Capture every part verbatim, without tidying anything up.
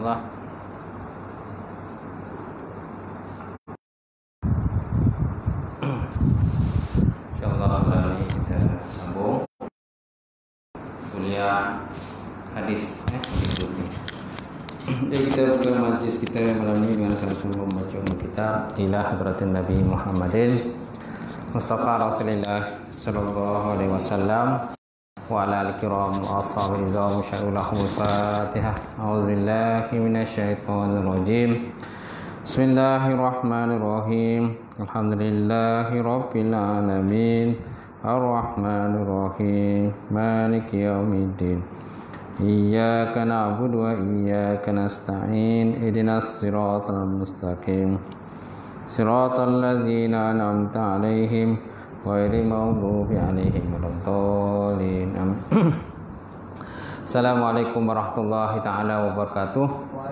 insyaallah. Insyaallah kali ini kita sambung kuliah hadis eh diskusi. Jadi kita buka majlis kita malam ini dengan sama-sama membaca kitab Ila Hadratin Nabi Muhammadin Mustafa Rasulullah sallallahu alaihi wasallam wa ala al-kiram ashabil izam sya'ulahum al-fatihah. A'udzubillahi minasyaitonir rajim. Bismillahirrahmanirrahim. Alhamdulillahi rabbil alamin. Ar-rahmanirrahim. Maliki yaumiddin. Iyyaka na'budu wa iyyaka nasta'in. Ihdinas siratal mustaqim. Siratal ladzina an'amta 'alaihim ghairil maghdubi 'alaihim waladdallin. Assalamualaikum warahmatullahi taala wabarakatuh.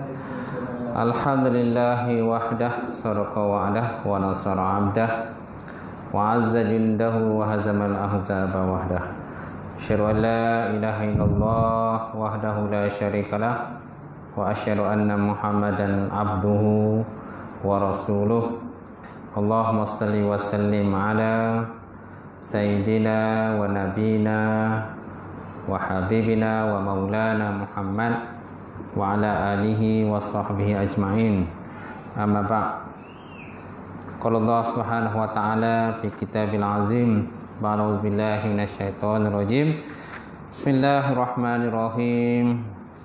Alhamdulillahi wahdah sadaqa wa'dah wa nasara 'abdah wa 'azza jundahu wa hazamal ahzaba wahdah. Asyhadu an la ilaha illallah wahdahu la syarikalah wa asyhadu anna Muhammadan abduhu wa rasuluh. Allahumma salli wa sallim ala sayyidina wa nabina wa habibina wa maulana Muhammad wa ala alihi wa sahbihi ajma'in. Amma ba'd. Qala Allah Subhanahu wa ta'ala fi kitabil azim. A'udzu billahi minasyaitonir rajim. Bismillahirrahmanirrahim.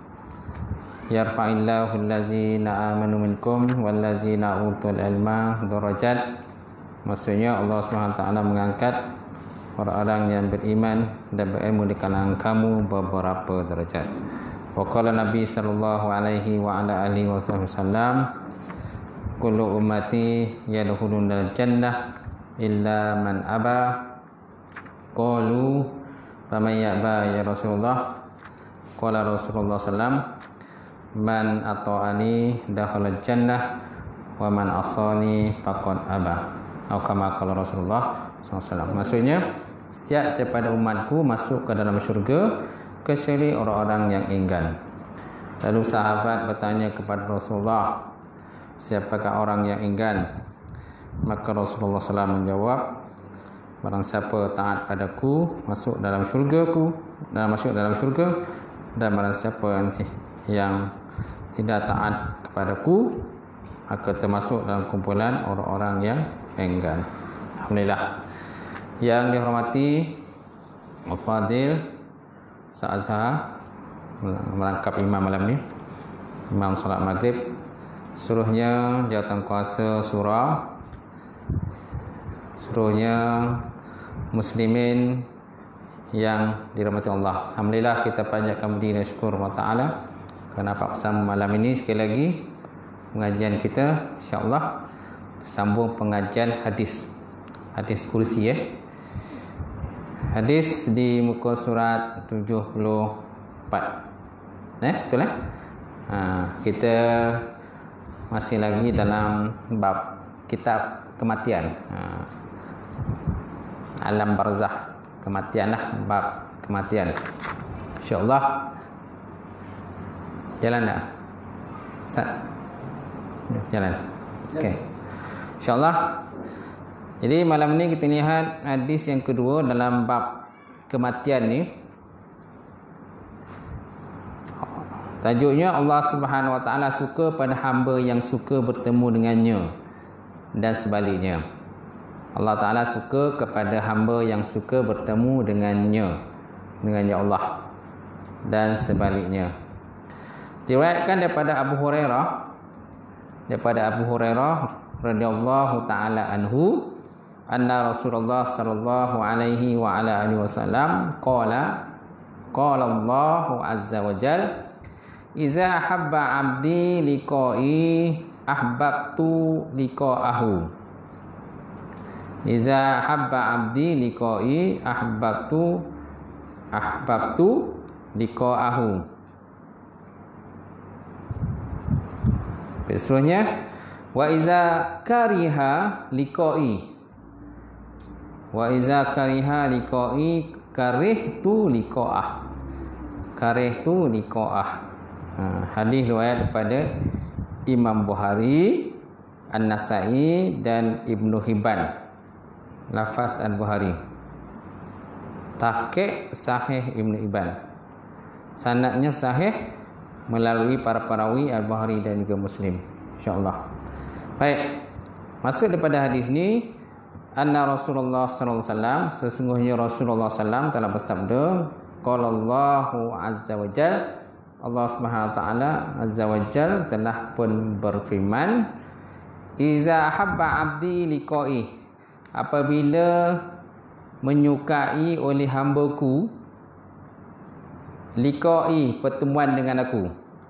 Yarfa'illahu allazina amanu minkum wallazina utul ilma darajat. Maksudnya Allah Subhanahu wa taala mengangkat orang-orang yang beriman dan berilmu di kalangan kamu beberapa derajat. Wa qala Nabi sallallahu alaihi wa ala alihi wasallam, kullu ummati yadkhuluna al-jannah illa man aba. Qalu faman ya'ba ya Rasulullah? Qala Rasulullah sallam, man ata'ani dakhala jannah wa man asani faqad aba. Atau kama qala Rasulullah sallallahu alaihi wasallam. Maksudnya setiap daripada umatku masuk ke dalam syurga kecuali orang-orang yang enggan. Lalu sahabat bertanya kepada Rasulullah, siapakah orang yang enggan? Maka Rasulullah sallallahu alaihi wasallam menjawab, barang siapa taat padaku masuk dalam syurgaku dan masuk dalam syurga, dan barang siapa yang, yang tidak taat kepadaku maka termasuk dalam kumpulan orang-orang yang enggan. Alhamdulillah. Yang dihormati Al-Fadil Sa'azhar merangkap imam malam ni, imam solat maghrib, suruhnya jawatan kuasa surah, suruhnya muslimin yang dirahmati Allah. Alhamdulillah, kita panjatkan puji dan syukur Allah Ta'ala kerana bersama malam ini sekali lagi pengajian kita insya-Allah sambung pengajian hadis hadis kursi ya. Hadis di muka surat tujuh puluh empat. Eh, betul eh? Ha, kita masih lagi dalam bab kitab kematian. Ha, alam barzakh, kematian lah, bab kematian. Insya-Allah jalan tak? Ustaz? Jalan. Okey. Insya-Allah. Jadi malam ni kita lihat hadis yang kedua dalam bab kematian ni. Tajuknya Allah Subhanahu wa taala suka pada hamba yang suka bertemu dengannya dan sebaliknya. Allah Taala suka kepada hamba yang suka bertemu dengannya, dengannya Allah, dan sebaliknya. Diriwayatkan daripada Abu Hurairah, daripada Abu Hurairah radhiyallahu taala anhu, anna Rasulullah sallallahu alaihi wa ala alihi wasallam qala qala Allahu azza wa jalla, iza habba 'abdi liqa'i ahbabtu liqa'ahu. Iza habba 'abdi liqa'i ahbabtu ahbabtu liqa'ahu. Seterusnya, wa iza kariha liqa'i wa iza kariha liqa'i karihtu liqa'ah karihtu liqa'ah. Ha, hadis riwayat daripada Imam Bukhari, An-Nasai dan Ibnu Hibban. Lafaz Al-Bukhari. Tahqiq sahih Ibnu Hibban. Sanadnya sahih melalui para perawi Al-Bukhari dan juga Muslim, insya-Allah. Baik. Maksud daripada hadis ni, anna Rasulullah sallallahu alaihi wasallam, sesungguhnya Rasulullah sallallahu alaihi wasallam telah bersabda, qala Allahu azza wa jalla, Allah Subhanahu wa taala azza wa jalla telah pun berfirman, iza habba abdi liqa'i, apabila menyukai oleh hamba-Ku, liqa'i, pertemuan dengan aku.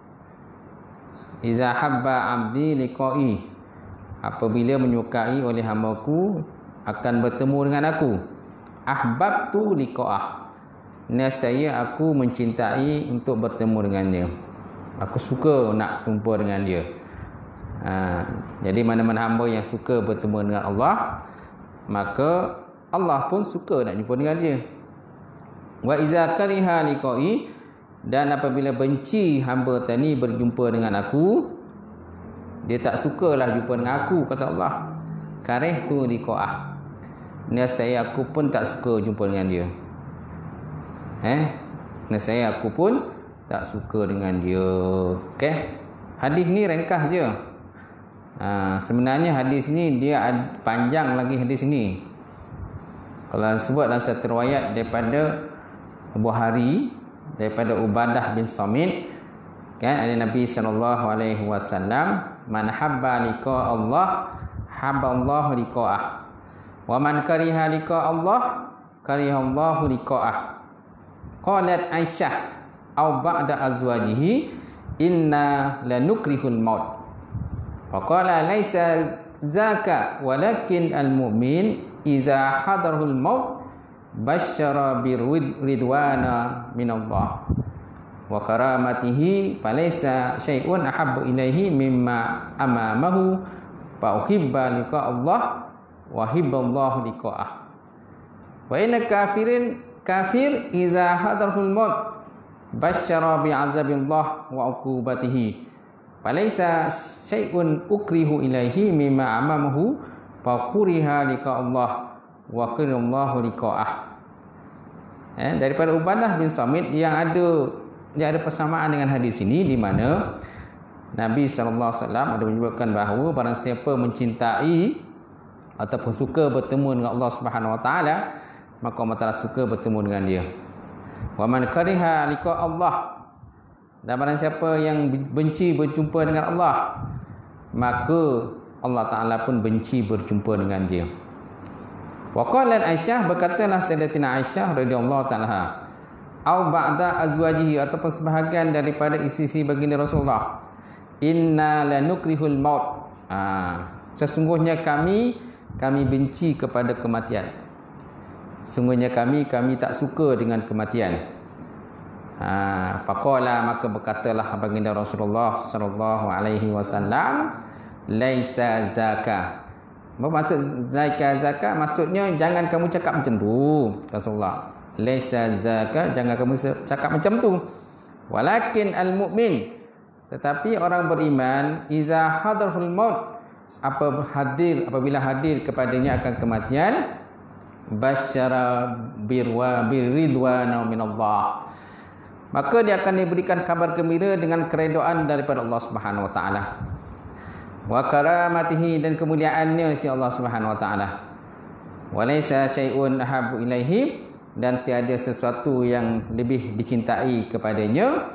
Iza habba abdi liqa'i, apabila menyukai oleh hamba-Ku akan bertemu dengan aku. Ahbabtu liqa'ah, nescaya aku mencintai untuk bertemu dengannya. Aku suka nak jumpa dengan dia. Ha, jadi mana-mana hamba yang suka bertemu dengan Allah, maka Allah pun suka nak jumpa dengan dia. Wa iza kariha liqa'i, dan apabila benci hamba tadi berjumpa dengan aku, dia tak sukalah jumpa dengan aku, kata Allah. Karihtu liqa'ah, nescaya aku pun tak suka jumpa dengan dia. Eh, nescaya aku pun tak suka dengan dia. Okey. Hadis ni ringkas je. Ha, sebenarnya hadis ni dia ad, panjang lagi hadis ni. Kalau sebut dalam satu riwayat daripada Bukhari, daripada Ubadah bin Samit, kan, ada Nabi sallallahu alaihi wasallam, man habba liqa Allah habba Allah liqa'ah, wa man kariha liqa Allah kariha Allah liqa'ah. Qalat Aisyah aw ba'da azwajihi, inna lanukrihul maut. Faqala laisa zaka walakin al-mu'min iza hadarul maut basyara birridwana minallah wa karamatihi falaysa syai'un ahabbu ilaihi mimma amamahu fa uhibba liqa Allah wa hibballahu liqa'ah. Wa inna kafirin kafir iza hadarul maut basyara bi'azabillah wa uqubatihi falaysa syai'un ukrihu ilaihi mimma amamahu fa kuriha liqa Allah wa qirallahu liqa'ah. Eh, daripada Ubadah bin Samit yang ada yang ada persamaan dengan hadis ini, di mana Nabi sallallahu alaihi wasallam ada menyebutkan bahawa barang siapa mencintai ataupun suka bertemu dengan Allah Subhanahu wa taala, maka Allah Taala suka bertemu dengan dia. Wa man kariha liqa Allah, dan barang siapa yang benci berjumpa dengan Allah, maka Allah Taala pun benci berjumpa dengan dia. Wa qalat Aisyah, berkatalah Sayyidatina Aisyah radhiyallahu taala, au ba'da azwajihi, ataupun sebahagian daripada isteri baginda Rasulullah, inna lanukrihul maut. Ha, sesungguhnya kami kami benci kepada kematian. Sungguhnya kami kami tak suka dengan kematian. Ha, faqala, maka berkatalah baginda Rasulullah sallallahu alaihi wasallam, laisa zaka. Apa maksud zaka? Zaka maksudnya jangan kamu cakap macam tu, Rasulullah. Laisa zaka, jangan kamu cakap macam tu. Walakin al-mu'min, tetapi orang beriman, iza hadarul maut, apa hadir apabila hadir kepadanya akan kematian, basyara birwa biridwana minallah, maka dia akan diberikan kabar gembira dengan keredaan daripada Allah Subhanahu wa taala. Wa karamatihi, dan kemuliaannya si Allah Subhanahu wa taala. Wa laisa syai'un ahabbu ilaihi, dan tiada sesuatu yang lebih dicintai kepadanya,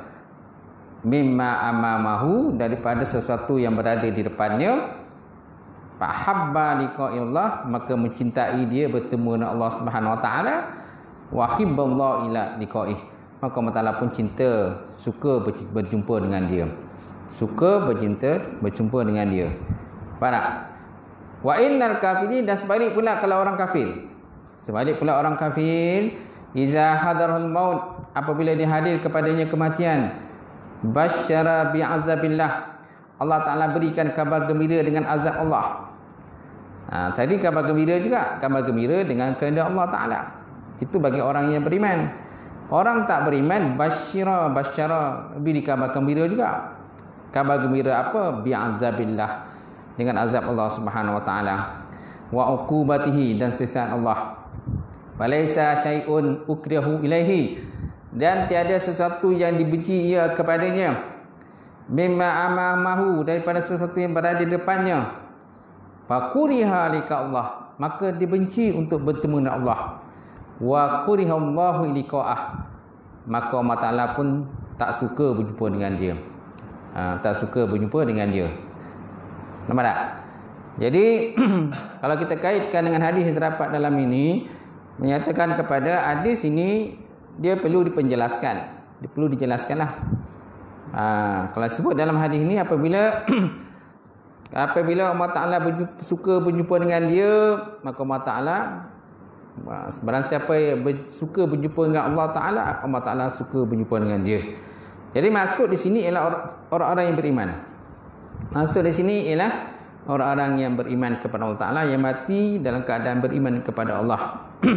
mimma amamahu, daripada sesuatu yang berada di depannya. Fa habba liqa'illah, maka mencintai dia bertemu dengan Allah Subhanahu wa taala. Wa hibballahu ila liqa'ih, maka Allah Taala pun cinta, suka berjumpa dengan dia. Suka bercinta berjumpa dengan dia. Faham tak? Wa innal kafirin, dan sebalik pula kalau orang kafir. Sebalik pula orang kafir, iza hadarul maut, apabila dihadir kepadanya kematian, basyara bi'azabillah, Allah Taala berikan kabar gembira dengan azab Allah. Ha, tadi kabar gembira juga, kabar gembira dengan kehendak Allah Taala. Itu bagi orang yang beriman. Orang tak beriman basyira basyara beri kabar gembira juga. Kabar gembira apa? Bi'azabillah, dengan azab Allah Subhanahu wa taala. Wa uqubatihi, dan siksaan Allah. Walaisa syai'un ukrihu ilaihi, dan tiada sesuatu yang dibenci ia kepadanya. Mimma amamahu, daripada sesuatu yang berada di depannya. Fakuriha lika Allah, maka dibenci untuk bertemu dengan Allah. Wa kurihallahu liqa'ah, maka Allah Ta'ala pun tak suka berjumpa dengan dia. Ha, tak suka berjumpa dengan dia. Nampak tak? Jadi kalau kita kaitkan dengan hadis yang terdapat dalam ini, menyatakan kepada hadis ini dia perlu dipenjelaskan. Dia perlu dijelaskanlah. Ha, kalau sebut dalam hadis ini, apabila apabila Allah Ta'ala berjumpa, suka berjumpa dengan dia, maka Allah Ta'ala, barang siapa yang suka berjumpa dengan Allah Ta'ala, Allah Ta'ala suka berjumpa dengan dia. Jadi maksud di sini ialah orang-orang yang beriman. Maksud di sini ialah orang-orang yang beriman kepada Allah Ta'ala, yang mati dalam keadaan beriman kepada Allah.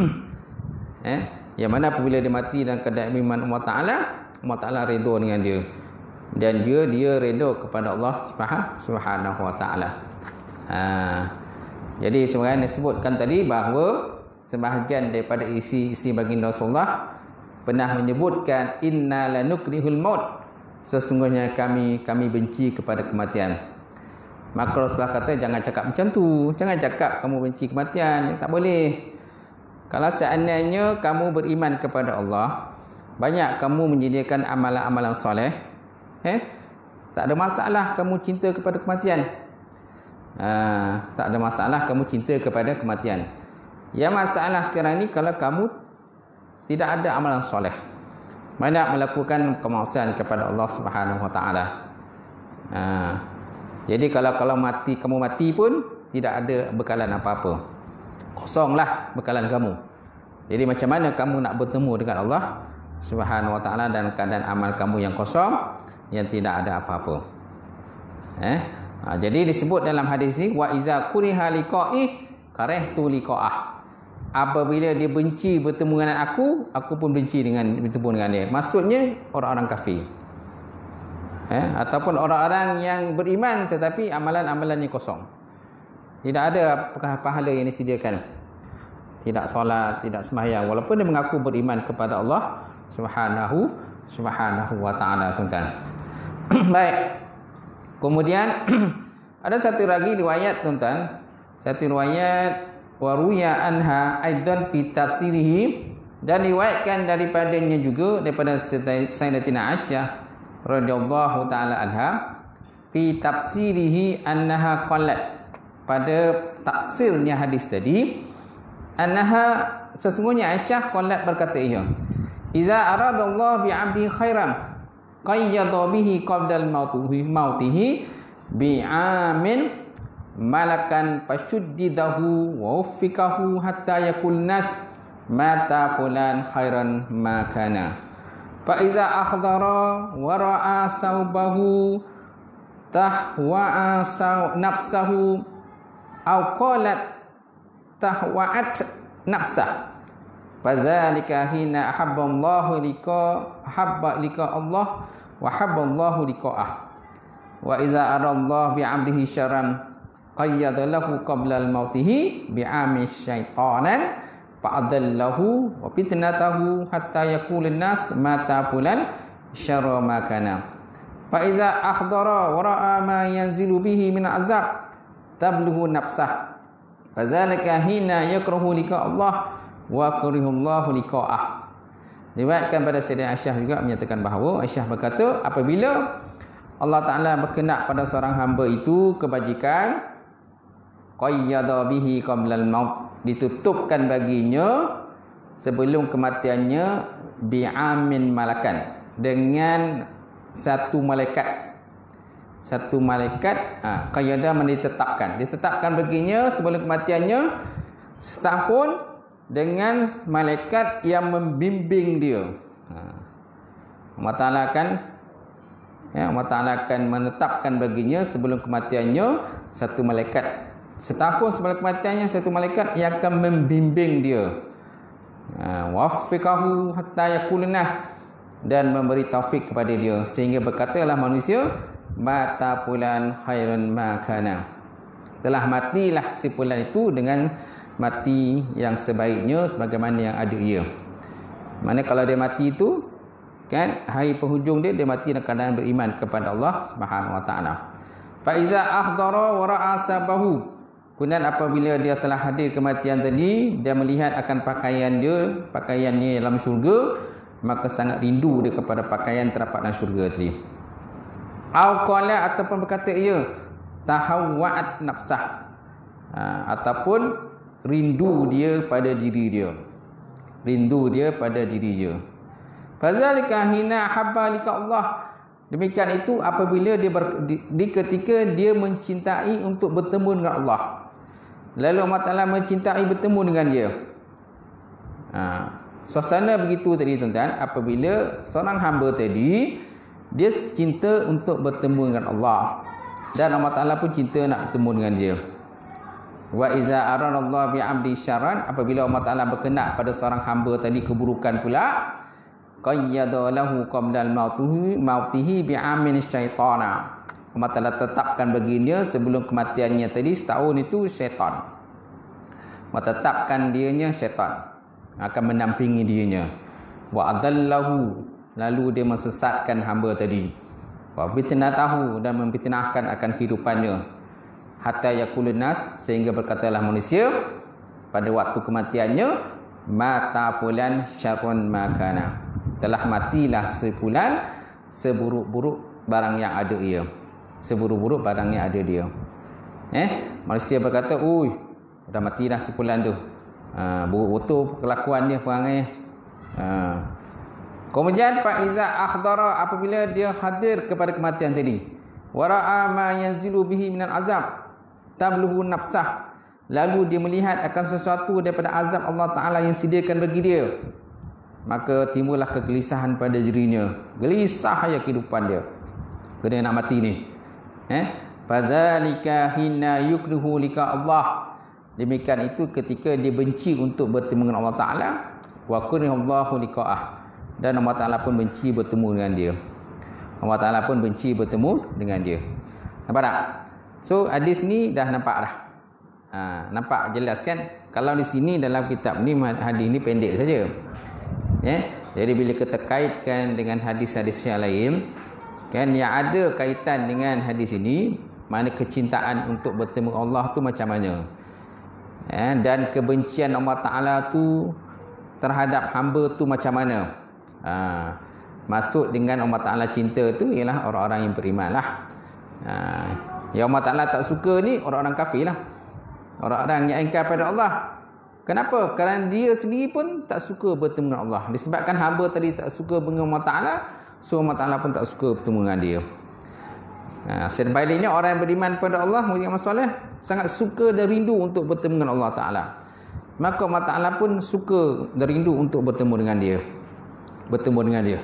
eh? Yang mana apabila dia mati dalam keadaan beriman Allah Ta'ala, Allah Ta'ala redha dengan dia. Dan dia dia redha kepada Allah Subhanahu wa taala. Ha, jadi sebenarnya disebutkan tadi bahawa sebahagian daripada isi-isi baginda Rasulullah pernah menyebutkan inna lanukrihul maut, sesungguhnya kami kami benci kepada kematian. Maka Rasulullah kata jangan cakap macam tu, jangan cakap kamu benci kematian, tak boleh. Kalau seandainya kamu beriman kepada Allah, banyak kamu menyediakan amalan-amalan soleh, Eh, tak ada masalah kamu cinta kepada kematian. Ha, tak ada masalah kamu cinta kepada kematian. Yang masalah sekarang ni kalau kamu tidak ada amalan soleh, banyak melakukan kemaksiatan kepada Allah Subhanahu wa taala. Ha, jadi kalau kalau mati kamu mati pun tidak ada bekalan apa-apa. Kosonglah bekalan kamu. Jadi macam mana kamu nak bertemu dengan Allah Subhanahu wa taala dan keadaan amal kamu yang kosong, yang tidak ada apa-apa. Eh? Ha, jadi disebut dalam hadis ni wa iza kuriha liqa'i karihtu liqa'ah. Apabila dia benci bertemu dengan aku, aku pun benci dengan bertemu dengan dia. Maksudnya orang-orang kafir. Eh? Ataupun orang-orang yang beriman tetapi amalan-amalannya kosong. Tidak ada pahala yang disediakan. Tidak solat, tidak sembahyang, walaupun dia mengaku beriman kepada Allah Subhanahu Subhanahu wa taala, tuan-tuan. Baik. Kemudian ada satu lagi riwayat, tuan-tuan. Satu riwayat waruya anha aidan fi tafsirihi, dan riwayatkan daripadanya juga daripada Sayyidatina Aisyah radhiyallahu taala anha fi tafsirihi annaha qalat, pada tafsirnya hadis tadi, annaha, sesungguhnya Aisyah qalat berkata ia, iza aradallahu bi'abdi khairan qayyada bihi qabdal mautihi mautihi bi'amin malakan fashuddidahu wa uffikahu hatta yakul nas mata fulan khairan ma kana fa iza akhdara wa ra'a saubahu tahwa'a saw nafsahu aw qalat tahwa'at nafsah fadzalika hina ahabballahu liqa habba liqa Allah wa habballahu liqa'ah wa iza arallahu bi'abdihi syarran qayyada lahu qabla al-mautihi bi'ami syaitanan fa'adallahu wa fitnatahu hatta yaqulun nas mata fulan syarra ma kana fa iza akhdara wa ra'a ma yanzilu bihi min azab tablughu nafsah fadzalika hina yakrahu liqa Allah wa karihullahu liqa'ah. Diriwayatkan pada Sayyidah Aisyah juga menyatakan bahawa Aisyah berkata, apabila Allah Ta'ala berkenak pada seorang hamba itu kebajikan, qayyada bihi qablal maut, ditutupkan baginya sebelum kematiannya bi'amin malakan, dengan satu malaikat. Satu malaikat, ha, qayyada ditetapkan. Ditetapkan baginya sebelum kematiannya setahun dengan malaikat yang membimbing dia. Ha. Allah Ta'ala akan ya, Allah Ta'ala akan menetapkan baginya sebelum kematiannya satu malaikat. Setahun sebelum kematiannya satu malaikat yang akan membimbing dia. Ha, waffiqahu hatta yakulunah, dan memberi taufik kepada dia sehingga berkatalah manusia, mata fulan khairun ma kana. Telah matilah si fulan itu dengan mati yang sebaiknya sebagaimana yang ada ia. Mana kalau dia mati itu kan hari penghujung dia dia mati dalam keadaan beriman kepada Allah Subhanahu wa taala. Fa iza ahdara wa ra'a sabahu, kemudian apabila dia telah hadir kematian tadi, dia melihat akan pakaian dia, pakaiannya dalam syurga, maka sangat rindu dia kepada pakaian terdapat dalam syurga tadi. Au qala, ataupun berkata ia, tahawwa'at nafsah, ha, ataupun rindu dia pada diri dia, rindu dia pada diri dia. Fazalika hina habba lika Allah, demikian itu apabila dia ber, di, di ketika dia mencintai untuk bertemu dengan Allah, lalu Allah Ta'ala mencintai bertemu dengan dia. Ha, suasana begitu tadi tuan-tuan, apabila seorang hamba tadi dia cinta untuk bertemu dengan Allah, dan Allah Ta'ala pun cinta nak bertemu dengan dia. Wa iza aradallahu bi'abdi syarran, apabila Allah Ta'ala berkenak pada seorang hamba tadi keburukan pula, qayyada lahu qabla al-mautihi mautihi bi'amin syaitana, Allah Ta'ala tetapkan baginya sebelum kematiannya tadi setahun itu syaitan. Allah tetapkan dianya syaitan akan mendampingi dianya. Wa adallahu, lalu dia mesesatkan hamba tadi. Wa fitnatahu, dan memfitnahkan akan kehidupannya. Hatta yaqulun nas, sehingga berkatalah manusia pada waktu kematiannya, mata fulan syarrun ma kana, telah matilah si fulan seburuk-buruk barang yang ada ia, seburuk-buruk barang yang ada dia. Eh, manusia berkata, "Ui, dah matilah si fulan tu. Ha, buruk betul kelakuan dia perangai." Ha. Kemudian fa iza akhdara, apabila dia hadir kepada kematian tadi, wa ra'a ma yanzilu bihi minal azab tabluhu nafsah, lalu dia melihat akan sesuatu daripada azab Allah Ta'ala yang sediakan bagi dia, maka timbullah kegelisahan pada dirinya, gelisah ya kehidupan dia kena nak mati ni. Eh, fazalika hina yukrihu lika Allah, demikian itu ketika dia benci untuk bertemu dengan Allah Ta'ala, wa kurihallahu liqa'ah, dan Allah Ta'ala pun benci bertemu dengan dia. Allah Ta'ala pun benci bertemu dengan dia. Nampak tak? So hadis ni dah nampak dah. Ha, nampak jelas kan? Kalau di sini dalam kitab ni hadis ni pendek saja. Ya. Jadi bila kita kaitkan dengan hadis-hadis yang lain, kan yang ada kaitan dengan hadis ini, mana kecintaan untuk bertemu Allah tu macam mana? Ya, dan kebencian Allah Ta'ala tu terhadap hamba tu macam mana? Ha, masuk dengan Allah Ta'ala cinta tu ialah orang-orang yang beriman lah. Ha, yang Allah Ta'ala tak suka ni orang-orang kafir lah, orang-orang yang ingkar pada Allah. Kenapa? Kerana dia sendiri pun tak suka bertemu dengan Allah. Disebabkan hamba tadi tak suka dengan Allah Ta'ala, so Allah Ta'ala pun tak suka bertemu dengan dia. Ha, sebaliknya orang yang beriman pada Allah, murid masalah, sangat suka dan rindu untuk bertemu dengan Allah Ta'ala. Maka Allah Ta'ala pun suka dan rindu untuk bertemu dengan dia, bertemu dengan dia.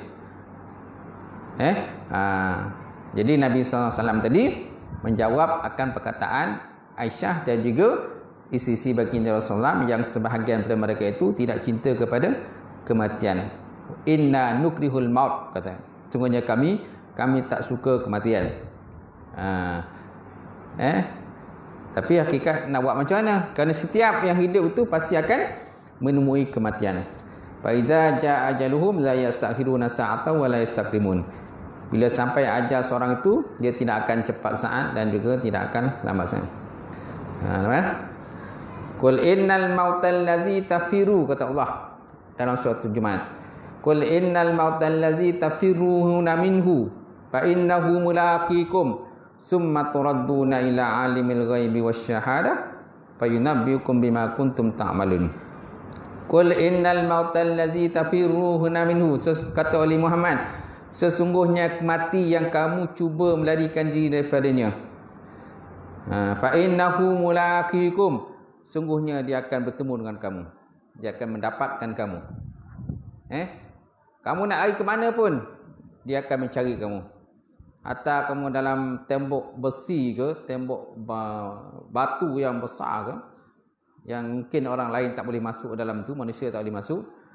Eh? Ha, jadi Nabi sallallahu alaihi wasallam tadi menjawab akan perkataan Aisyah dan juga isi-isi baginda Rasulullah yang sebahagian daripada mereka itu tidak cinta kepada kematian. Inna nukrihul maut, kata. Sungguhnya kami kami tak suka kematian. Ha, eh? Tapi hakikat nak buat macam mana? Kerana setiap yang hidup itu pasti akan menemui kematian. Fa iza jaa ajaluhum la yastakhiruna sa'atan wa la yastaqdimun. Bila sampai ajal seorang itu, dia tidak akan cepat saat dan juga tidak akan lambat saat. Ha, nampak? Qul innal mautal ladzi tafiru, kata Allah dalam surah Jumaat. Qul innal mautal ladzi tafiruna minhu fa innahu mulaqikum summa turadduna ila alimil ghaibi wasyahadah fayunabbiukum bima kuntum ta'malun. Qul innal mautal ladzi tafiruna minhu, kata oleh Muhammad, sesungguhnya mati yang kamu cuba melarikan diri daripadanya. Ha, fa innahu mulaqikum, sungguhnya dia akan bertemu dengan kamu, dia akan mendapatkan kamu. Eh, kamu nak lari ke mana pun, dia akan mencari kamu. Atau kamu dalam tembok besi ke, tembok batu yang besar ke, yang mungkin orang lain tak boleh masuk dalam tu, manusia tak boleh masuk,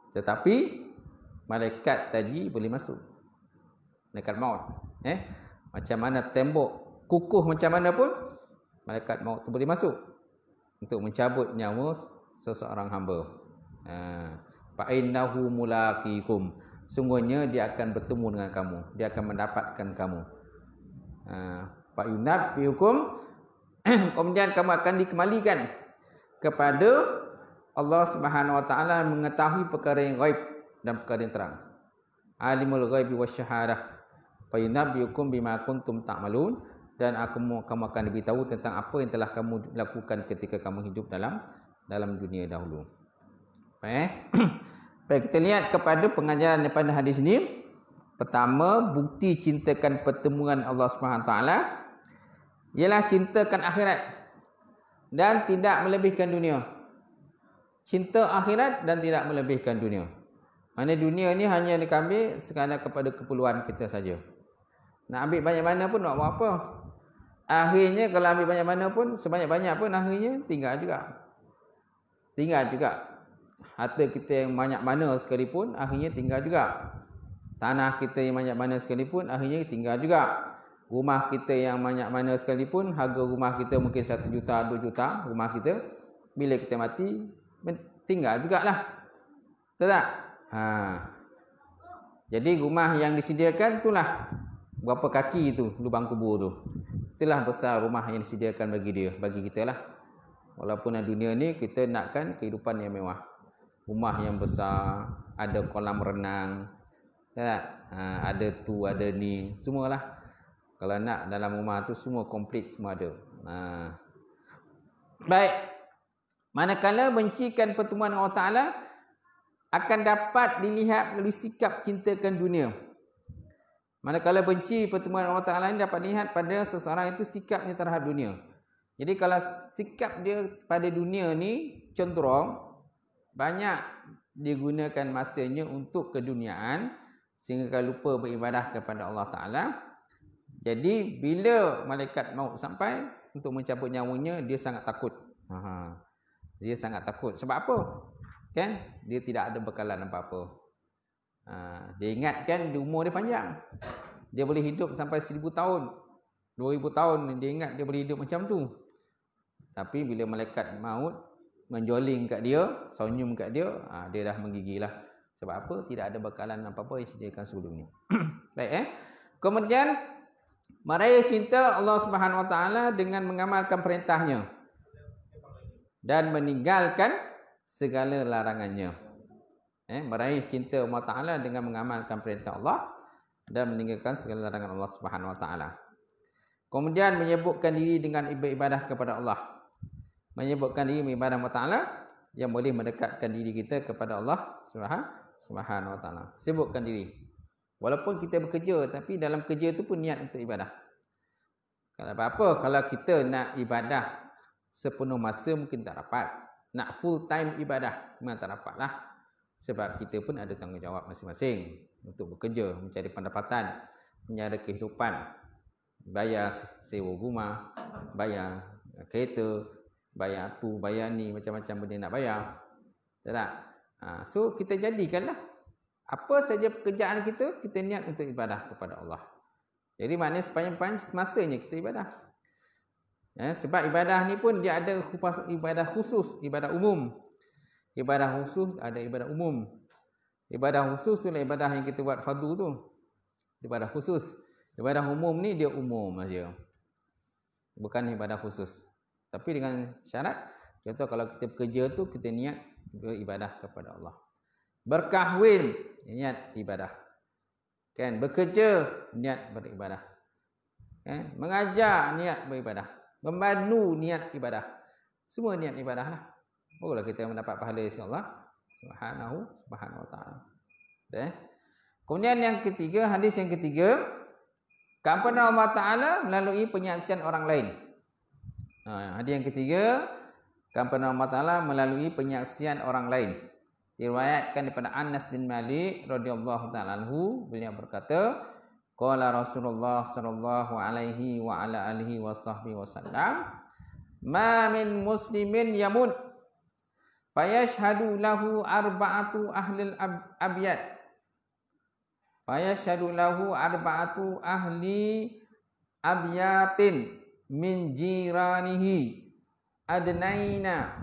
Tetapi malaikat tadi boleh masuk. Malaikat maut. Eh? Macam mana tembok kukuh macam mana pun, malaikat maut tu boleh masuk untuk mencabut nyawa seseorang hamba. Ha. Fa innahu mulaqikum. Sungguhnya dia akan bertemu dengan kamu. Dia akan mendapatkan kamu. Ha. Fa yunabbiukum. Kemudian kamu akan dikembalikan kepada Allah Subhanahu Wa Taala mengetahui perkara yang ghaib dan perkara yang terang. Alimul ghaibi wasyahadah. Fa yunabbiukum bima kuntum ta'malun. Dan aku kamu akan diberitahu tentang apa yang telah kamu lakukan ketika kamu hidup dalam dalam dunia dahulu. Baik. Baik, kita lihat kepada pengajaran daripada hadis ini. Pertama, bukti cintakan pertemuan Allah Subhanahu Wa Taala ialah cintakan akhirat dan tidak melebihkan dunia. Cinta akhirat dan tidak melebihkan dunia. Mana dunia ni hanya diambil sekadar kepada keperluan kita saja. Nak ambil banyak mana pun nak buat apa? Akhirnya kalau ambil banyak mana pun, sebanyak-banyak pun akhirnya tinggal juga. Tinggal juga. Harta kita yang banyak mana sekalipun akhirnya tinggal juga. Tanah kita yang banyak mana sekalipun akhirnya tinggal juga. Rumah kita yang banyak mana sekalipun, harga rumah kita mungkin satu juta, dua juta rumah kita, bila kita mati tinggal jugalah. Betul tak? Ha. Jadi rumah yang disediakan itulah berapa kaki itu lubang kubur tu. Itulah besar rumah yang disediakan bagi dia, bagi kita lah. Walaupun di dunia ni kita nakkan kehidupan yang mewah. Rumah yang besar, ada kolam renang, tak? Ha, ada tu, ada ni, semualah. Kalau nak dalam rumah tu semua komplit, semua ada. Ha. Baik. Manakala bencikan pertemuan Allah Ta'ala akan dapat dilihat melalui sikap cintakan dunia. Manakala benci pertemuan Allah Ta'ala ini dapat dilihat pada seseorang itu sikapnya terhadap dunia. Jadi kalau sikap dia pada dunia ni cenderung banyak digunakan masanya untuk keduniaan sehingga kalau lupa beribadah kepada Allah Ta'ala. Jadi bila malaikat maut sampai untuk mencabut nyawanya, dia sangat takut. Ha. Dia sangat takut. Sebab apa? Kan? Dia tidak ada bekalan apa-apa. Ha, dia ingatkan umur dia panjang. Dia boleh hidup sampai seribu tahun, dua ribu tahun. Dia ingat dia boleh hidup macam tu. Tapi bila malaikat maut menjoling kat dia, senyum kat dia, ha, dia dah menggigilah. Sebab apa? Tidak ada bekalan apa-apa yang disediakan sebelum ni. Baik eh. Kemudian meraih cinta Allah Subhanahu Wa Taala dengan mengamalkan perintahnya dan meninggalkan segala larangannya. Eh, meraih cinta Allah Ta'ala dengan mengamalkan perintah Allah dan meninggalkan segala larangan Allah Subhanahu Wa Ta'ala. Kemudian menyebutkan diri dengan ibadah kepada Allah. Menyebutkan diri beribadah Allah Ta'ala yang boleh mendekatkan diri kita kepada Allah Subhanahu Wa Ta'ala. Sebutkan diri. Walaupun kita bekerja, tapi dalam kerja itu pun niat untuk ibadah. Kalau apa-apa, kalau kita nak ibadah sepenuh masa mungkin tak dapat. Nak full time ibadah memang tak dapat lah. Sebab kita pun ada tanggungjawab masing-masing untuk bekerja, mencari pendapatan, mencari kehidupan, bayar sewa rumah, bayar kereta, bayar tu, bayar ni, macam-macam benda nak bayar. Tak? Ha, so kita jadikanlah apa saja pekerjaan kita, kita niat untuk ibadah kepada Allah. Jadi maknanya sepanjang masanya kita ibadah. Ya, sebab ibadah ni pun dia ada ibadah khusus, ibadah umum. Ibadah khusus ada ibadah umum. Ibadah khusus tu lah ibadah yang kita buat fardu tu. Ibadah khusus. Ibadah umum ni dia umum saja. Bukan ibadah khusus. Tapi dengan syarat, contoh kalau kita bekerja tu kita niat beribadah kepada Allah. Berkahwin niat ibadah. Kan, bekerja niat beribadah. Kan, mengajar niat beribadah. Membantu niat ibadah. Semua niat ibadah lah. Barulah kita mendapat pahala insya-Allah Subhanahu Subhanahu Wa Taala. Eh? Kemudian yang ketiga, hadis yang ketiga, keampunan Allah Taala melalui penyaksian orang lain. Ha, hadis yang ketiga, keampunan Allah Taala melalui penyaksian orang lain. Diriwayatkan daripada Anas bin Malik radhiyallahu taala anhu, beliau berkata, qala Rasulullah sallallahu alaihi wa ala alihi wasahbihi wasallam, ma min muslimin yamut Fayashhadu lahu arba'atu ahlil ab abyad. Fayashhadu lahu arba'atu ahli abyatin min jiranihi adnaina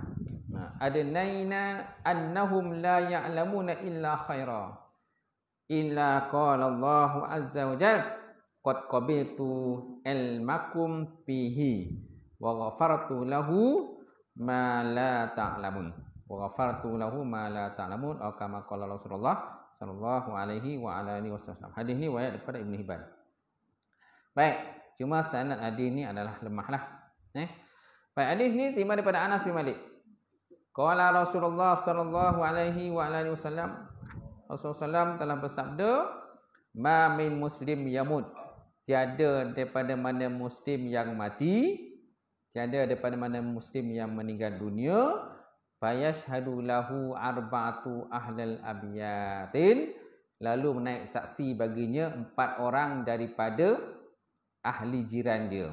adnaina annahum la ya'lamuna illa khaira illa qala Allahu azza wa jalla qad qabiltu ilmakum fihi wa ghafartu lahu ma la ta'lamun wa ghafartu lahu ma la ta'lamun atau kama qala Rasulullah sallallahu alaihi wa ala alihi wasallam. Hadis ni riwayat daripada Ibn Hibban. Baik, cuma sanad hadis ni adalah lemahlah. Eh. Baik, hadis ni terima daripada Anas bin Malik. Qala Rasulullah sallallahu alaihi wa ala alihi wasallam. Rasulullah sallam telah bersabda, "Ma min muslim yamut." Tiada daripada mana muslim yang mati, tiada daripada mana muslim yang meninggal dunia, fayashhadu lahu arba'atu ahlal abyatin, lalu menaik saksi baginya empat orang daripada ahli jiran dia.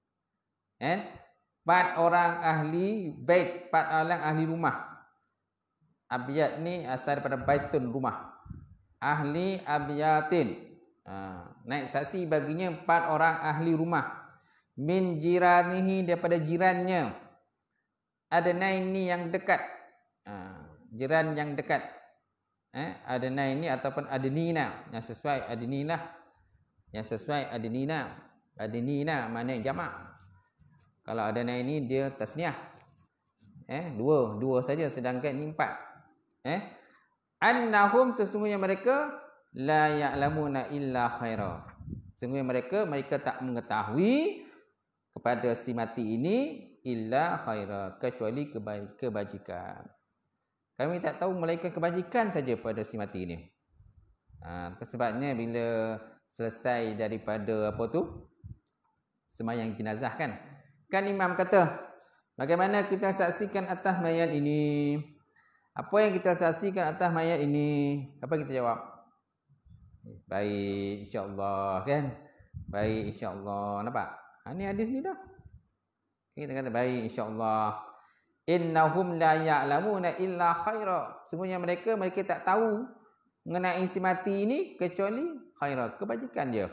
Eh? Empat orang ahli bait, empat orang ahli rumah. Abyat ni asal daripada baitun, rumah. Ahli abyatin. Ha, naik saksi baginya empat orang ahli rumah. Min jiranihi, daripada jirannya. Adnaini yang dekat. Ha, jiran yang dekat. Eh, adnaini ataupun adnina. Yang sesuai adnina. Yang sesuai adnina. Adnina mana jamak. Kalau adnaini dia tasniah. Eh, dua, dua saja, sedangkan ini empat. Eh, annahum, sesungguhnya mereka la ya'lamuna illa khaira. Sesungguhnya mereka mereka tak mengetahui kepada si mati ini illa khaira, kecuali kebaik, kebajikan. Kami tak tahu melainkan kebajikan saja pada si mati ini. Ha, sebabnya bila selesai daripada apa tu, sembahyang jenazah kan, kan imam kata, bagaimana kita saksikan atas mayat ini? Apa yang kita saksikan atas mayat ini? Apa kita jawab? Baik, insya-Allah kan? Baik, insya-Allah. Nampak? Ha, ni hadis ni dah. Kita kata baik, insya-Allah. Innahum la ya'lamuna illa khaira. Sebenarnya mereka mereka tak tahu mengenai si mati ini kecuali khaira, kebajikan dia.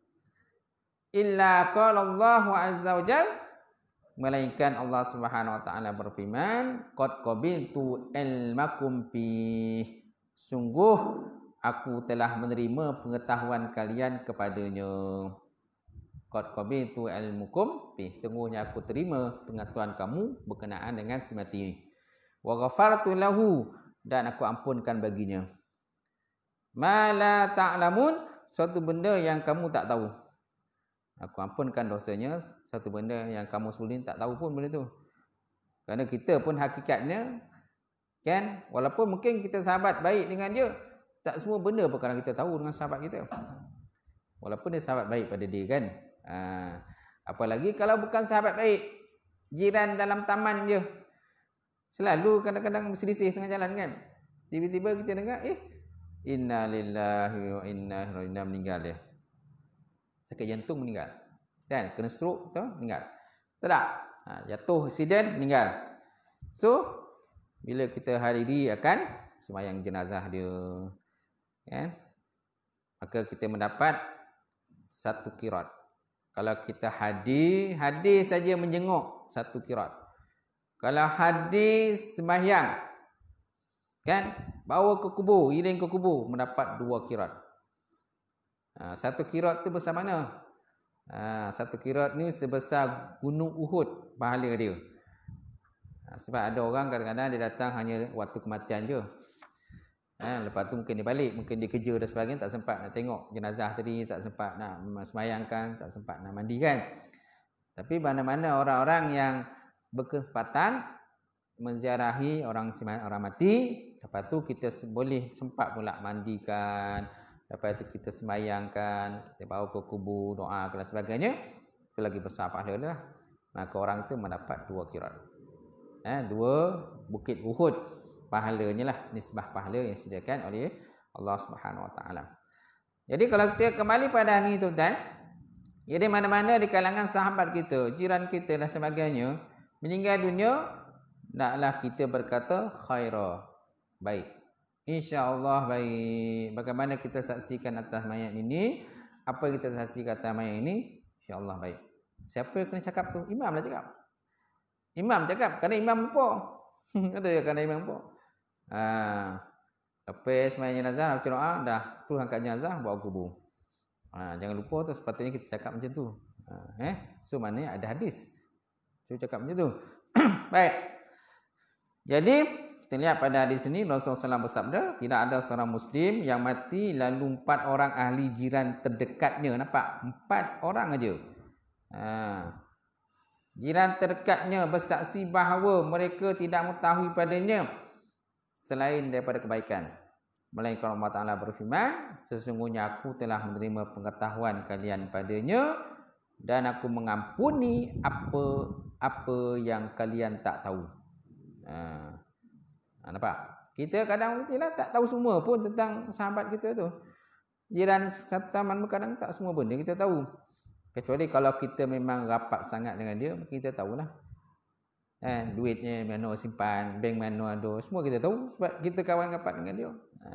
Illa qala Allahu azza wa jalla, melainkan Allah Subhanahu wa taala berfirman, qad qabiltu ilmakum fi, sungguh aku telah menerima pengetahuan kalian kepadanya. Qad qabiltu ilmukum fi, sungguhnya aku terima pengetahuan kamu berkenaan dengan si mati ini. Wa ghafartu lahu, dan aku ampunkan baginya. Ma la ta'lamun, suatu benda yang kamu tak tahu. Aku ampunkan dosanya, satu benda yang kamu sebelum tak tahu pun benda tu. Kerana kita pun hakikatnya kan, walaupun mungkin kita sahabat baik dengan dia, tak semua benda perkara kita tahu dengan sahabat kita. Walaupun dia sahabat baik pada dia kan. Ha, apalagi kalau bukan sahabat baik, jiran dalam taman je. Selalu kadang-kadang berselisih tengah jalan kan. Tiba-tiba kita dengar, eh, inna lillahi wa inna ilaihi raji'un, meninggal dia. Sakit jantung meninggal. Kan, kena stroke tu meninggal. Tak tak? Ha, jatuh accident meninggal. So, bila kita hadiri akan sembahyang jenazah dia, kan? Maka kita mendapat satu kirat. Kalau kita hadir, hadir saja menjenguk, satu kirat. Kalau hadir sembahyang, kan, bawa ke kubur, iring ke kubur, mendapat dua kirat. Ha, satu kirat tu besar mana? Ha, satu kirat ni sebesar gunung Uhud, pahala dia. Ha, sebab ada orang kadang-kadang dia datang hanya waktu kematian je. Ha, lepas tu mungkin dia balik, mungkin dia kerja dan sebagainya, tak sempat nak tengok jenazah tadi, tak sempat nak sembahyangkan, tak sempat nak mandikan. Tapi mana-mana orang-orang yang berkesempatan menziarahi orang orang mati, lepas tu kita boleh sempat pula mandikan, lepas tu kita sembahyangkan, kita bawa ke kubur, doa dan sebagainya, itu lagi besar pahala lah. Maka orang tu mendapat dua kirat. Eh, dua bukit Uhud pahalanya lah, nisbah pahala yang disediakan oleh Allah Subhanahu Wa Taala. Jadi kalau kita kembali pada ni tuan-tuan, jadi mana-mana di kalangan sahabat kita, jiran kita dan sebagainya meninggal dunia, naklah kita berkata khaira, baik. Insya-Allah baik. Bagaimana kita saksikan atas mayat ini? Apa yang kita saksikan atas mayat ini? Insya-Allah baik. Siapa yang kena cakap tu? Imam lah cakap. Imam cakap, kerana imam lupa. Kata dia kerana imam lupa. Ha, lepas mayat jenazah, baca doa, dah terus angkat jenazah, bawa kubur. Ha, jangan lupa tu, sepatutnya kita cakap macam tu. Ha, eh, so maknanya ada hadis. So cakap macam tu. Baik. Jadi kita lihat pada hadis ini Rasulullah sallallahu alaihi wasallam bersabda, tidak ada seorang muslim yang mati lalu empat orang ahli jiran terdekatnya, nampak? Empat orang aja. Ha. Jiran terdekatnya bersaksi bahawa mereka tidak mengetahui padanya selain daripada kebaikan. Melainkan Allah Ta'ala berfirman, sesungguhnya aku telah menerima pengetahuan kalian padanya dan aku mengampuni apa-apa yang kalian tak tahu. Ha. Ha, nampak? Kita kadang tidak tak tahu semua pun tentang sahabat kita tu. Jiran satu taman kadang tak semua benda kita tahu. Kecuali kalau kita memang rapat sangat dengan dia, kita tahulah. Eh, duitnya mana simpan, bank mana ada, semua kita tahu sebab kita kawan rapat dengan dia. Ha.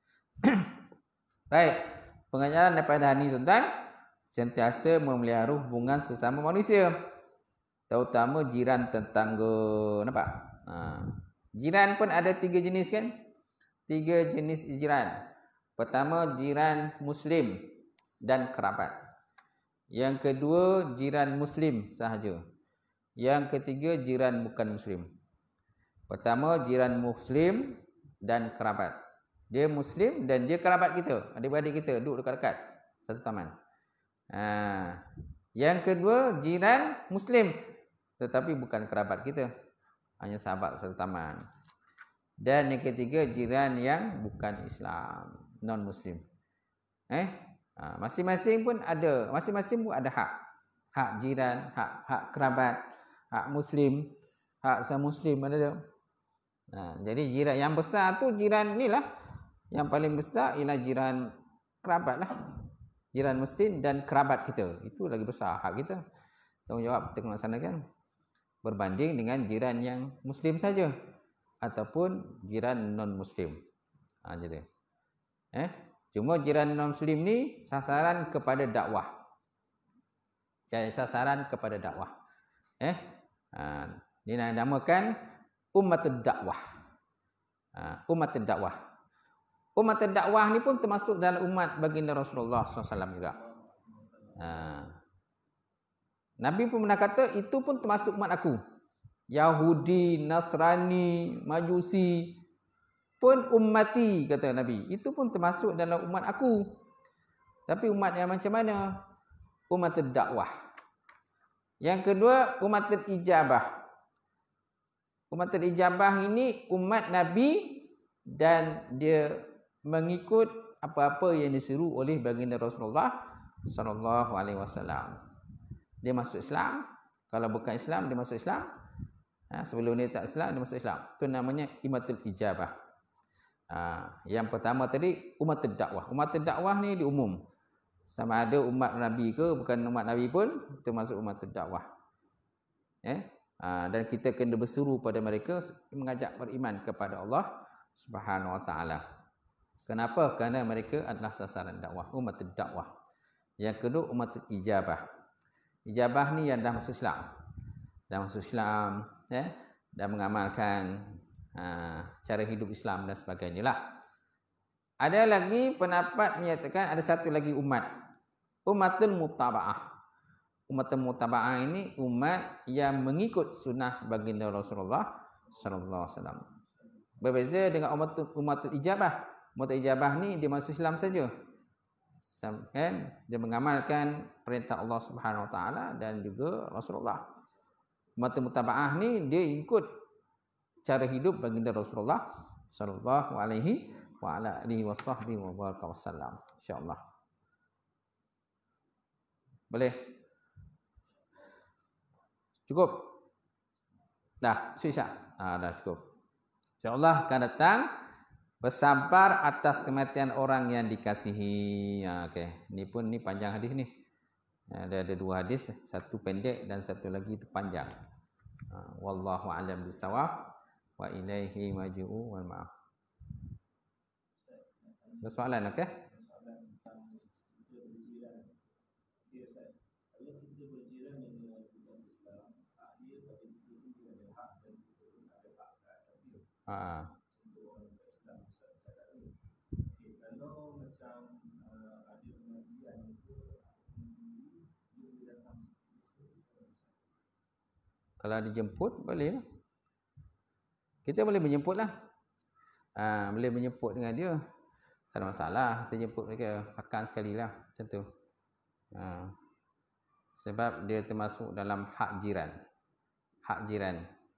Baik, pengajaran daripada hadis tentang sentiasa memelihara hubungan sesama manusia, terutama jiran tetangga. Nampak? Ha. Jiran pun ada tiga jenis kan? Tiga jenis jiran. Pertama, jiran muslim dan kerabat. Yang kedua, jiran muslim sahaja. Yang ketiga, jiran bukan muslim. Pertama, jiran muslim dan kerabat. Dia muslim dan dia kerabat kita, adik-adik kita duduk dekat-dekat satu taman. Ha. Yang kedua, jiran muslim tetapi bukan kerabat kita, hanya sahabat satu taman. Dan yang ketiga, jiran yang bukan Islam, non muslim. Eh, ha, masing-masing pun ada, masing-masing pun ada hak. Hak jiran, hak hak kerabat, hak muslim, hak se-muslim ada dia. Ha, jadi jiran yang besar tu jiran ni lah. Yang paling besar ialah jiran kerabat lah. Jiran muslim dan kerabat kita. Itu lagi besar hak kita. Tanggungjawab kita kena laksanakan. Berbanding dengan jiran yang muslim saja ataupun jiran non muslim. Ha, jadi. Eh, cuma jiran non muslim ni sasaran kepada dakwah. Jadi sasaran kepada dakwah. Eh, ha, dinamakan ummatud dakwah. Ha, ummatud dakwah. Ummatud dakwah ni pun termasuk dalam umat baginda Rasulullah sallallahu alaihi wasallam juga. Ha. Nabi pun pernah kata, itu pun termasuk umat aku. Yahudi, Nasrani, Majusi pun ummati, kata Nabi. Itu pun termasuk dalam umat aku. Tapi umat yang macam mana? Ummatud dakwah. Yang kedua, umatul ijabah. Umatul ijabah ini umat Nabi dan dia mengikut apa-apa yang disuruh oleh baginda Rasulullah sallallahu alaihi wasallam. Dia masuk Islam, kalau bukan Islam dia masuk Islam. Ha, sebelum ni tak Islam dia masuk Islam. Itu namanya umatul ijabah. Ha, yang pertama tadi umatul dakwah. Umatul dakwah ni di umum. Sama ada umat Nabi ke bukan umat Nabi pun termasuk umatul dakwah. Eh? Ha, dan kita kena berseru pada mereka mengajak beriman kepada Allah Subhanahu wa taala. Kenapa? Kerana mereka adalah sasaran dakwah, umatul dakwah. Yang kedua, umatul ijabah. Ijabah ni yang dah masuk Islam. Dah masuk Islam, eh? Dan mengamalkan ha, cara hidup Islam dan sebagainya lah. Ada lagi pendapat menyatakan ada satu lagi umat, umatul mutaba'ah. Umatul mutaba'ah ini umat yang mengikut sunnah baginda Rasulullah sallallahu alaihi wasallam. Berbeza dengan umatul umatul ijabah. Umatul ijabah ni dia masuk Islam saja. Kan? Dia mengamalkan perintah Allah Subhanahu wa taala dan juga Rasulullah. Umatul mutaba'ah ni dia ikut cara hidup baginda Rasulullah sallallahu alaihi wa ala alihi wasahbihi wa baraka wasallam. Insya-Allah. Boleh? Cukup? Dah, susah. Ah, dah cukup. InsyaAllah akan datang bersabar atas kematian orang yang dikasihi. Ha, okay. Ni pun ni panjang hadis ni. Ada ada dua hadis, satu pendek dan satu lagi itu panjang. Ha, wallahu a'lam bissawab. wa ilaihi marji'u wal ma'af. Ada soalan okey? Ha. Kalau macam ada pengajian itu dia boleh datang kalau dijemput boleh lah. Kita boleh menjemput lah. Ha, boleh menjemput dengan dia. Tak ada masalah. Kita jemput mereka makan sekali lah. Macam tu. Ha. Sebab dia termasuk dalam hak jiran. Hak jiran.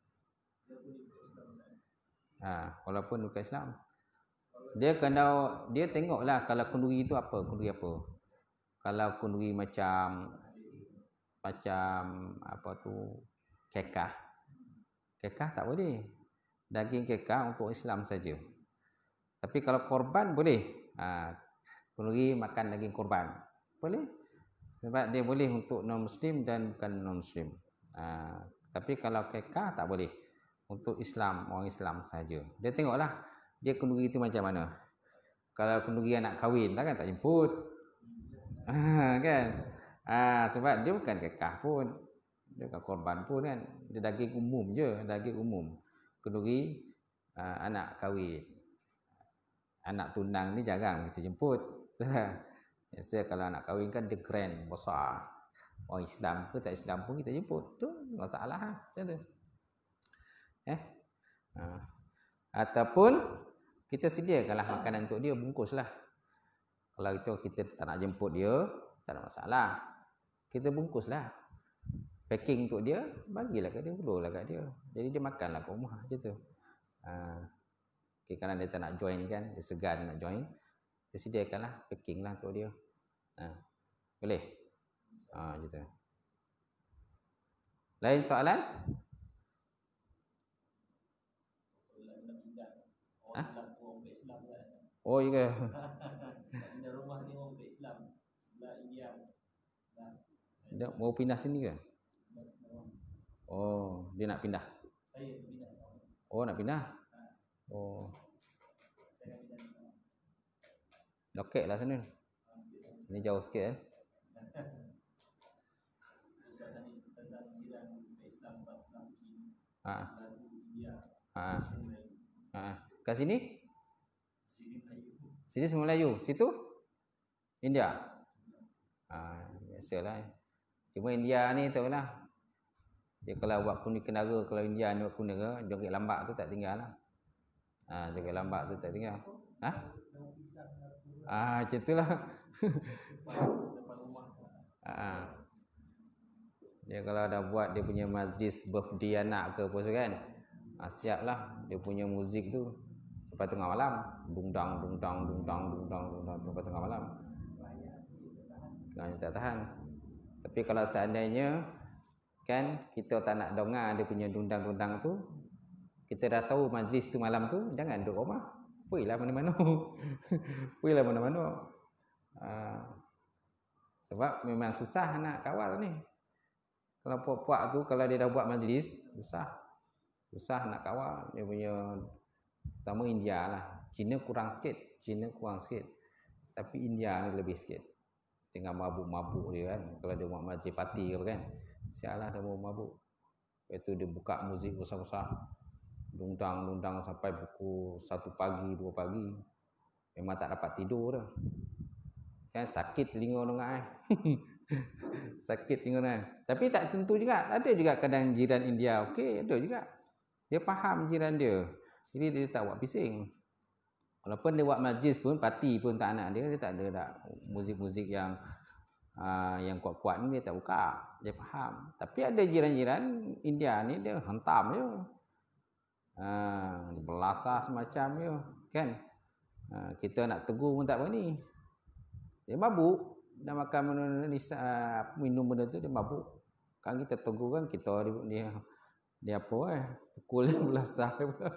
Ha, walaupun bukan Islam. Dia kena, dia tengoklah kalau kenduri itu apa, kenduri apa. Kalau kenduri macam macam apa tu, kekah. Kekah tak boleh. Daging kekah untuk Islam saja. Tapi kalau korban boleh. Ha, kenduri makan daging korban. Boleh. Sebab dia boleh untuk non-Muslim dan bukan non-Muslim. Ha, tapi kalau kekah tak boleh. Untuk Islam, orang Islam saja. Dia tengoklah dia kenduri itu macam mana. Kalau kenduri anak kahwin lah kan tak jemput. Ha, kan? Ha, sebab dia bukan kekah pun. Dia bukan korban pun kan. Dia daging umum je, daging umum. Kenduri uh, anak kahwin. Anak tunang ni jarang kita jemput. Biasa kalau anak kahwin kan dia grand, besar. Orang Islam ke tak Islam pun kita jemput. Tu masalah ha? Macam tu. Eh? Ha. Ataupun kita sediakanlah makanan untuk dia, bungkuslah. Kalau itu kita tak nak jemput dia, tak ada masalah. Kita bungkuslah. Packing untuk dia, bagilah kat dia, perlulah kat dia. Jadi dia makanlah kat rumah je tu. Ha. Okay, kalau dia tak nak join kan, dia segan nak join, kita sediakanlah, packing lah untuk dia. Ha. Boleh? Ha, gitu. Lain soalan? Ha? Oh, iya. Pindah rumah ni orang Islam sebelah India. Dia mau pindah sini ke? Oh, dia nak pindah. Saya pindah. Oh, nak pindah. Oh. Saya pindah. Lokek lah sana. Sini jauh sikit kan. Ha. Ha. Ha. Kat sini? Sini semua Melayu. Situ? India. Ha, biasalah. Cuma India ni tahu lah. Dia kalau buat kuning kenara, kalau India ni buat kuning ke, joget lambak tu tak tinggal lah. Ha, joget lambak tu tak tinggal. Ha? Ah, macam tu lah. Ha. Dia kalau dah buat dia punya majlis birthday anak ke apa kan. Ha, siap lah dia punya muzik tu. Sampai tengah malam, dungdang dungdang dungdang dungdang dungdang sampai tengah malam. Kan tak tahan. Tapi kalau seandainya kan kita tak nak dengar dia punya dundang-dundang tu, kita dah tahu majlis tu malam tu, jangan duduk rumah. Pergilah mana-mana. Pergilah mana-mana. Ha. Sebab memang susah nak kawal ni. Kalau puak-puak tu kalau dia dah buat majlis, susah. Susah nak kawal. Dia punya pertama India lah. Cina kurang sikit. Cina kurang sikit. Tapi India ni lebih sikit. Dengan mabuk-mabuk dia kan. Kalau dia buat majlis parti ke apa kan. Sialah dia mau mabuk. Lepas tu dia buka muzik besar-besar. Dungdang-dungdang sampai pukul satu pagi, dua pagi. Memang tak dapat tidur dah. Kan sakit telinga dengar eh. Sakit telinga dengar. Tapi tak tentu juga. Ada juga kadang jiran India. Okey, ada juga. Dia faham jiran dia. Jadi dia tak buat pising. Walaupun dia buat majlis pun, parti pun tak nak dia, dia tak ada tak muzik-muzik yang uh, yang kuat-kuat ni dia tak buka. Dia faham. Tapi ada jiran-jiran India ni dia hentam je. Uh, belasah semacam je. Kan? Uh, kita nak tegur pun tak berani. Dia mabuk. Dah makan minum, uh, minum benda tu, dia mabuk. Kan kita tegur kan, kita dia, dia, dia apa eh. Pukul belasah dia pula.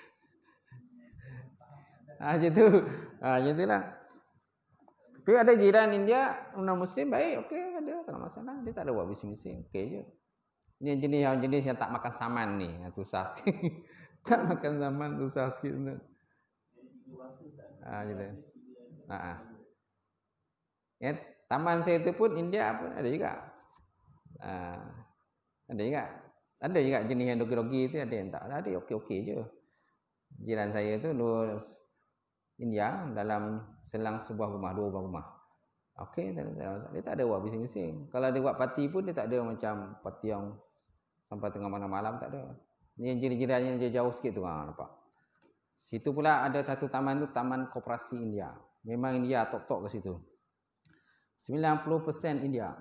Ha, macam tu. Ha, macam tu lah. Tapi ada jiran India, non-Muslim, baik, okey, ada, tak ada masalah. Dia tak ada buat bising-bising, okey je. Ini jenis yang jenis yang tak makan saman ni, yang susah sikit. Tak makan zaman susah sikit tu. Dari tiga bahasa Ustaz. Ah, gitu. Ada tiga Ha ah. Ya, taman saya tu pun India pun ada juga. Ah, ada juga. Ada juga jenis yang dogi-dogi tu, ada yang tak. Ada okey-okey je. Jiran saya tu dua India dalam selang sebuah rumah, dua buah rumah. Okey, tak ada masalah. Dia tak ada buat bising-bising. Kalau dia buat parti pun dia tak ada macam parti yang sampai tengah malam-malam, tak ada. Ni jiran-jiran yang dia jauh sikit tu, ha, nampak. Situ pula ada satu taman tu, Taman Koperasi India. Memang India tok-tok ke situ. sembilan puluh peratus India.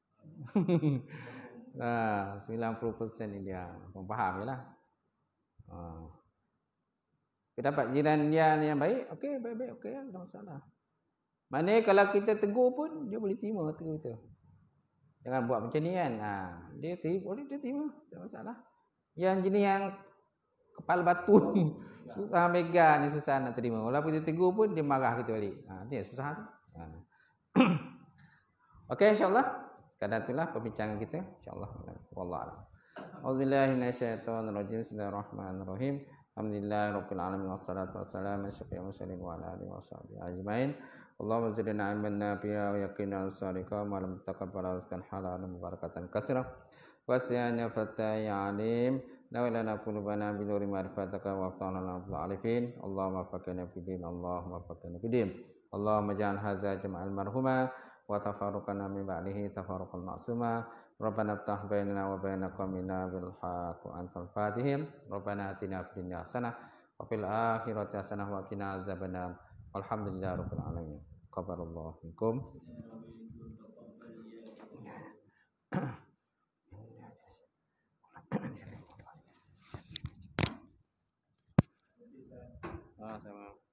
Ha, sembilan puluh peratus India. Kau faham je lah. Ha. Kita dapat jiran dia yang baik, okey, baik-baik, okey, tak ada masalah. Maknanya kalau kita tegur pun, dia boleh terima tegur kita. Jangan buat macam ni kan. Ha, dia terima, boleh dia terima, tak ada masalah. Yang jenis yang kepala batu, susah mega ni, susah nak terima. Walaupun dia tegur pun, dia marah kita balik. Ha, tu yang susah tu. Ha. Okey, insyaAllah. Sekadar itulah perbincangan kita. InsyaAllah. Wallahualam. Auzubillahi minasyaitonirrajim. Bismillahirrahmanirrahim. Alhamdulillahirabbil alamin wassalatu wassalamu ala asyrofil mursalin wa ala alihi washabbihi ajmain. Allahumma zidna ilman nafi'a wa yaqinan shadiqan wa lam taqabbal rizqan halalan mubarakatan katsira. Wasi'ana fatai alim. Nawilana qulubana bi nuri ma'rifataka wa ta'ala bil alifin. Allahumma faqina fid din. Allahumma faqina fid din. Allahumma ja'al hadza jam'al marhuma wa tafarruqana min ba'dihi tafarruqan ma'suma. Rabbana iftah bainana wa baina qaumina bil haqq wa antal fatihim. Rabbana atina fid dunya hasanah wa fil akhirati hasanah wa qina azabannar. Alhamdulillahi rabbil alamin. Qabarallahu minkum. Ah, sama.